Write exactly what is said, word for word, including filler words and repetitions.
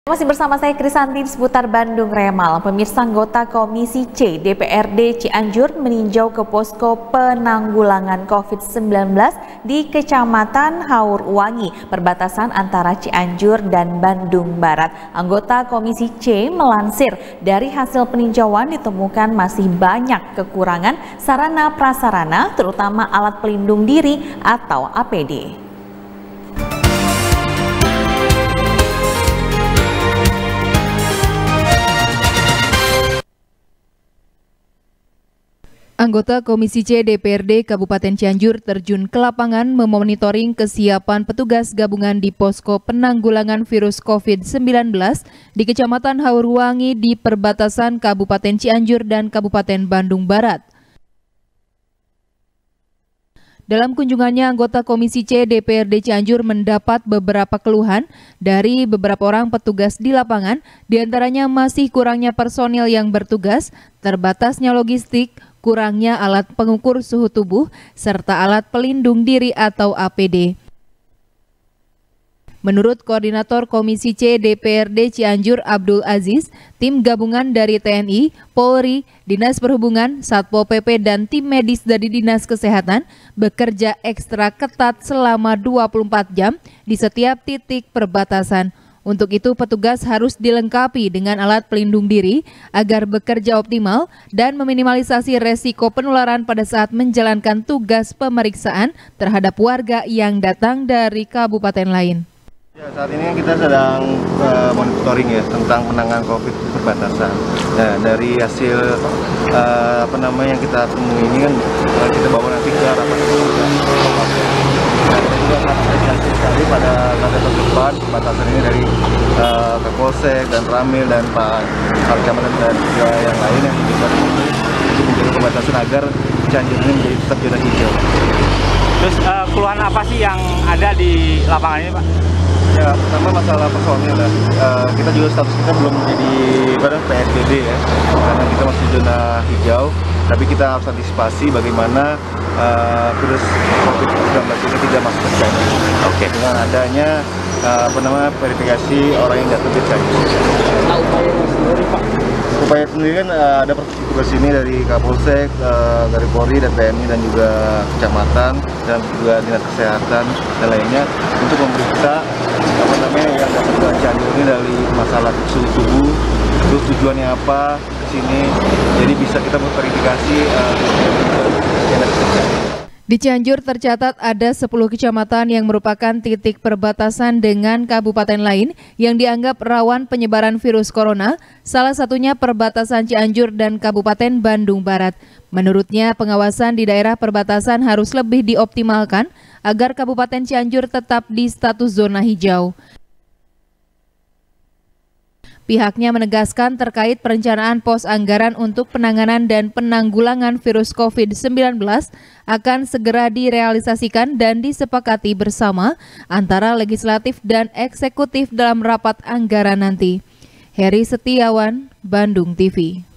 Masih bersama saya Krisanti di seputar Bandung Remal. Pemirsa, anggota Komisi C D P R D Cianjur meninjau ke posko penanggulangan COVID sembilan belas di Kecamatan Haurwangi, perbatasan antara Cianjur dan Bandung Barat. Anggota Komisi C melansir, dari hasil peninjauan ditemukan masih banyak kekurangan sarana prasarana, terutama alat pelindung diri atau A P D. Anggota Komisi C D P R D Kabupaten Cianjur terjun ke lapangan memonitoring kesiapan petugas gabungan di posko penanggulangan virus COVID sembilan belas di Kecamatan Haurwangi di perbatasan Kabupaten Cianjur dan Kabupaten Bandung Barat. Dalam kunjungannya, anggota Komisi C D P R D Cianjur mendapat beberapa keluhan dari beberapa orang petugas di lapangan, diantaranya masih kurangnya personil yang bertugas, terbatasnya logistik, kurangnya alat pengukur suhu tubuh, serta alat pelindung diri atau A P D. Menurut Koordinator Komisi C D P R D Cianjur Abdul Aziz, tim gabungan dari T N I, Polri, Dinas Perhubungan, Satpol P P, dan tim medis dari Dinas Kesehatan bekerja ekstra ketat selama dua puluh empat jam di setiap titik perbatasan. Untuk itu, petugas harus dilengkapi dengan alat pelindung diri agar bekerja optimal dan meminimalisasi resiko penularan pada saat menjalankan tugas pemeriksaan terhadap warga yang datang dari kabupaten lain. Ya, saat ini kita sedang uh, monitoring ya tentang penanganan COVID di perbatasan. Nah, dari hasil uh, apa namanya yang kita temui ini kan uh, kita bawa nanti ke rapat petugas. Nah, kita juga akan apresiasi sekali pada nanti depan perbatasan ini dari uh, Kapolsek dan Ramil dan Pak Camat dan juga yang lain yang bisa untuk menjaga perbatasan agar Cianjur ini menjadi tetap zona hijau. Terus uh, keluhan apa sih yang ada di lapangan ini, Pak? Ya, pertama masalah personil ya. Uh, kita juga status kita belum menjadi pada P S B B ya, karena kita masih zona hijau. Tapi kita harus antisipasi bagaimana uh, virus COVID sembilan belas ini tidak masuk ke Cianjur. Oke. Dengan adanya uh, apa namanya verifikasi orang yang datang ke Cianjur. Nah, upaya sendiri, Pak? Upaya sendiri kan uh, ada petugas ini dari Kapolsek, uh, dari Polri dan T N I dan juga kecamatan dan juga dinas kesehatan dan lainnya untuk memeriksa apa namanya yang datang ke Cianjur ini dari masalah suhu tubuh, terus tujuannya apa ke sini, jadi bisa kita memverifikasi uh, yang ada di Cianjur. Di Cianjur tercatat ada sepuluh kecamatan yang merupakan titik perbatasan dengan kabupaten lain yang dianggap rawan penyebaran virus corona, salah satunya perbatasan Cianjur dan Kabupaten Bandung Barat. Menurutnya, pengawasan di daerah perbatasan harus lebih dioptimalkan agar Kabupaten Cianjur tetap di status zona hijau. Pihaknya menegaskan terkait perencanaan pos anggaran untuk penanganan dan penanggulangan virus COVID sembilan belas akan segera direalisasikan dan disepakati bersama antara legislatif dan eksekutif dalam rapat anggaran nanti. Heri Setiawan, Bandung T V.